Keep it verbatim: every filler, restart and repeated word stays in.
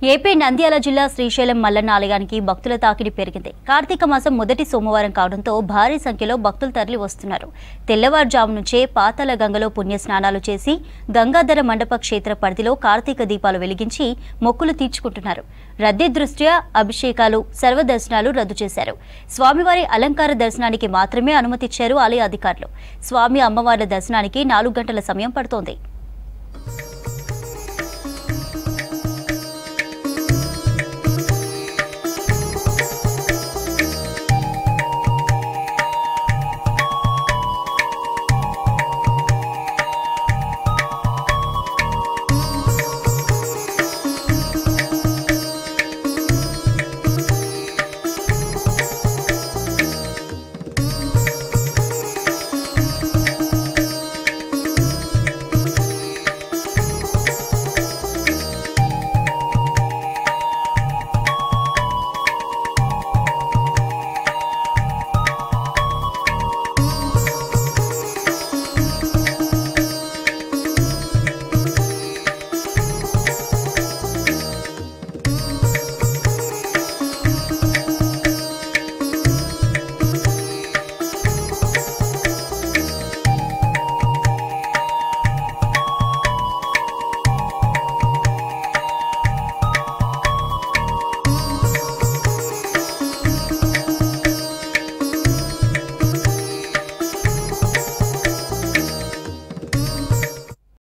AP Nandyal జిల్లా శ్రీశైలం మల్లన్న ఆలయానికి భక్తుల తాకిడి పెరిగింది. కార్తీక మాసం మొదటి సోమవారం కావడంతో భారీ సంఖ్యలో భక్తులు తరలి వస్తున్నారు. తెల్లవారుజాము నుంచే పాతాళ గంగలో పుణ్య స్నానాలు చేసి గంగాధర మండప క్షేత్ర పరిధిలో కార్తీక దీపాలు వెలిగించి మొక్కులు తీర్చుకుంటున్నారు. రద్దీ దృష్ట్యా అభిషేకాలు, సర్వదర్శనాలు రద్దు చేశారు. స్వామివారి అలంకార దర్శనానికి మాత్రమే అనుమతిచ్చారు ఆలయ అధికారులు. స్వామి అమ్మవార్ల దర్శనానికి నాలుగు గంటల సమయం పడుతోంది.